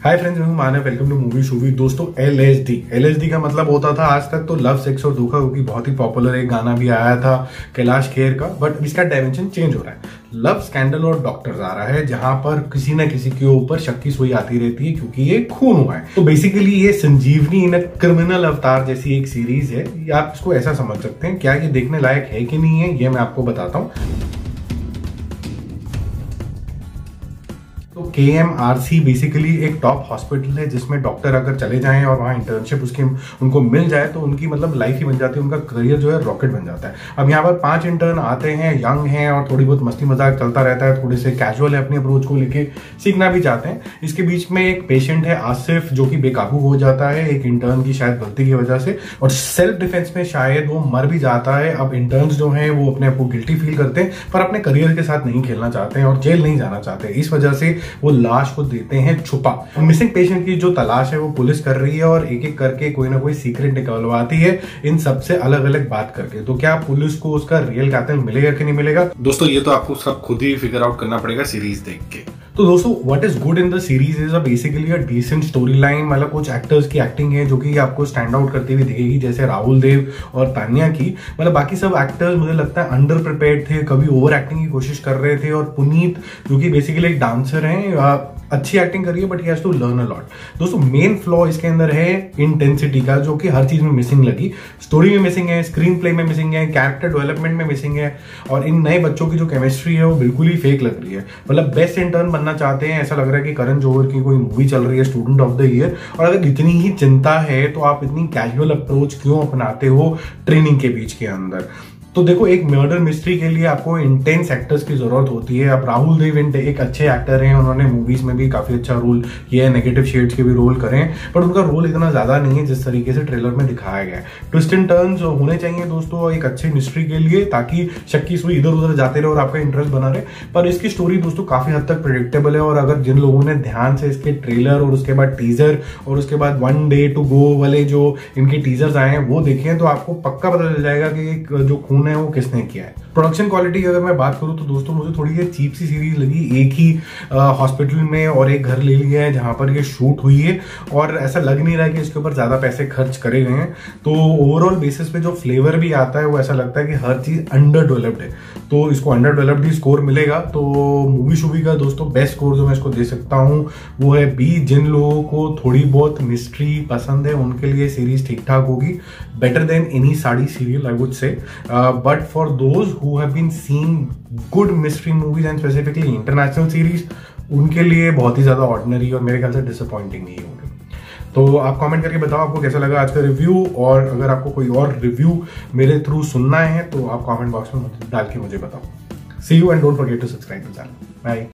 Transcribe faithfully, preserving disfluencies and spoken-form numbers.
हाय friends, मैं हूं Manav. Welcome to movie shoovy. दोस्तों, L S D L S D का मतलब होता था आज तक तो लव, सेक्स और धोखा, क्योंकि बहुत ही पॉपुलर एक गाना भी आया था कैलाश खेर का। बट इसका डायमेंशन चेंज हो रहा है। लव, स्कैंडल और डॉक्टर्स आ रहा है, जहां पर किसी न किसी के ऊपर शक की सुई आती रहती है क्योंकि ये खून हुआ है। तो बेसिकली ये संजीवनी इन क्रिमिनल अवतार जैसी एक सीरीज है। या आप इसको ऐसा समझ सकते हैं। क्या ये देखने लायक है कि नहीं है, ये मैं आपको बताता हूं। तो K M R C basically एक टॉप हॉस्पिटल है जिसमें डॉक्टर अगर चले जाएं और वहां इंटर्नशिप उसकी उनको मिल जाए तो उनकी मतलब लाइफ ही बन जाती है, उनका करियर जो है रॉकेट बन जाता है। अब यहाँ पर पांच इंटर्न आते हैं, यंग हैं और थोड़ी बहुत मस्ती मजाक चलता रहता है, थोड़े से कैजुअल है अपनी अप्रोच को लेके, सीखना भी चाहते हैं। इसके बीच में एक पेशेंट है आसिफ, जो कि बेकाबू हो जाता है एक इंटर्न की शायद गलती की वजह से, और सेल्फ डिफेंस में शायद वो मर भी जाता है। अब इंटर्न्स जो हैं वो अपने आप को गिल्टी फील करते हैं, पर अपने करियर के साथ नहीं खेलना चाहते हैं और जेल नहीं जाना चाहते। इस वजह से वो लाश को देते हैं छुपा। मिसिंग पेशेंट की जो तलाश है वो पुलिस कर रही है और एक एक करके कोई ना कोई सीक्रेट निकलवाती है, इन सबसे अलग अलग बात करके। तो क्या पुलिस को उसका रियल कातिल मिलेगा कि नहीं मिलेगा, दोस्तों ये तो आपको सब खुद ही फिगर आउट करना पड़ेगा सीरीज देख के। तो दोस्तों, what is good in the series is a basically a decent story line. मतलब कुछ एक्टर्स की एक्टिंग है जो कि आपको स्टैंड आउट करती हुई दिखेगी, जैसे राहुल देव और तान्या की। मतलब बाकी सब एक्टर्स मुझे लगता है अंडर प्रिपेयर्ड थे, कभी ओवर एक्टिंग की कोशिश कर रहे थे। और पुनीत जो कि बेसिकली एक डांसर है, अच्छी एक्टिंग करी है, but he has to learn a lot. दोस्तों, मेन फ्लॉ इसके अंदर है इंटेंसिटी का, जो कि हर चीज में मिसिंग लगी। स्टोरी में मिसिंग है, स्क्रीन प्ले में मिसिंग है, कैरेक्टर डेवलपमेंट में मिसिंग है, और इन नए बच्चों की जो केमिस्ट्री है वो बिल्कुल ही फेक लग रही है। मतलब बेस्ट इंटर्न बनना चाहते हैं, ऐसा लग रहा है कि करण जौहर की कोई मूवी चल रही है, स्टूडेंट ऑफ द ईयर। और अगर इतनी ही चिंता है तो आप इतनी कैजुअल अप्रोच क्यों अपनाते हो ट्रेनिंग के बीच के अंदर। तो देखो, एक मर्डर मिस्ट्री के लिए आपको इंटेंस एक्टर्स की जरूरत होती है। अब राहुल देव एक अच्छे एक्टर हैं, उन्होंने मूवीज में भी काफी अच्छा रोल किया है, नेगेटिव शेड्स के भी रोल करें, बट उनका रोल इतना ज्यादा नहीं है जिस तरीके से ट्रेलर में दिखाया गया है। ट्विस्ट एंड टर्न्स होने चाहिए दोस्तों एक अच्छी मिस्ट्री के लिए, ताकि शक की सुई इधर उधर जाते रहे और आपका इंटरेस्ट बना रहे। पर इसकी स्टोरी दोस्तों काफी हद तक प्रेडिक्टेबल है, और अगर जिन लोगों ने ध्यान से इसके ट्रेलर और उसके बाद टीजर और उसके बाद वन डे टू गो वाले जो इनके टीजर्स आए हैं वो देखे हैं, तो आपको पक्का पता चल जाएगा कि जो खून है वो किसने किया है। प्रोडक्शन क्वालिटी की अगर मैं बात करूं तो दोस्तों मुझे थोड़ी ये चीप सी सीरीज लगी। एक ही हॉस्पिटल में और एक घर ले लिया है जहां पर ये शूट हुई है, और ऐसा लग नहीं रहा है कि इसके ऊपर ज्यादा पैसे खर्च करे गए हैं। तो ओवरऑल बेसिस पे जो फ्लेवर भी आता है वो ऐसा लगता है कि हर चीज अंडर डेवलप्ड है, तो इसको अंडर डेवलप्ड ही स्कोर मिलेगा। तो मूवी शूवी का दोस्तों बेस्ट स्कोर जो मैं इसको दे सकता हूँ वो है बी। जिन लोगों को थोड़ी बहुत मिस्ट्री पसंद है उनके लिए सीरीज ठीक ठाक होगी, better than any sari serial I would say. But for those who have been seeing good mystery movies and specifically international series, उनके लिए बहुत ही ज्यादा ऑर्डिनरी और मेरे ख्याल से डिसअपॉइंटिंग नहीं होंगे। तो आप कमेंट करके बताओ आपको कैसा लगा आज का रिव्यू, और अगर आपको कोई और रिव्यू मेरे थ्रू सुनना है तो आप कमेंट बॉक्स में डाल के मुझे बताओ। See you and don't forget to subscribe the channel. Bye.